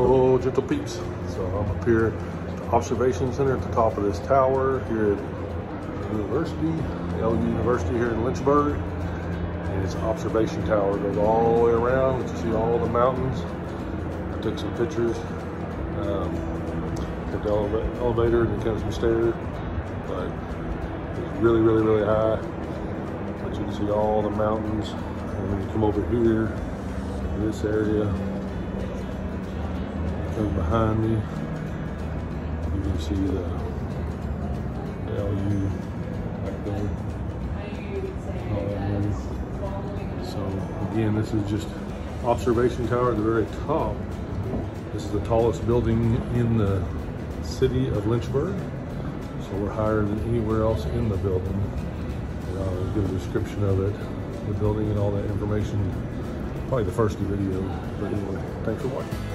Hello, gentle peeps. So I'm up here at the observation center at the top of this tower here at University, LU University here in Lynchburg. And it's an observation tower, goes all the way around. You see all the mountains. I took some pictures. Took the elevator and then kind of some stairs, but it's really high. But you can see all the mountains. And when you come over here, this area, comes behind me, you can see the LU back there. So again, this is just observation tower at the very top. This is the tallest building in the city of Lynchburg. So we're higher than anywhere else in the building. And I'll give a description of it, the building and all that information, probably the first video. But anyway, thanks for watching.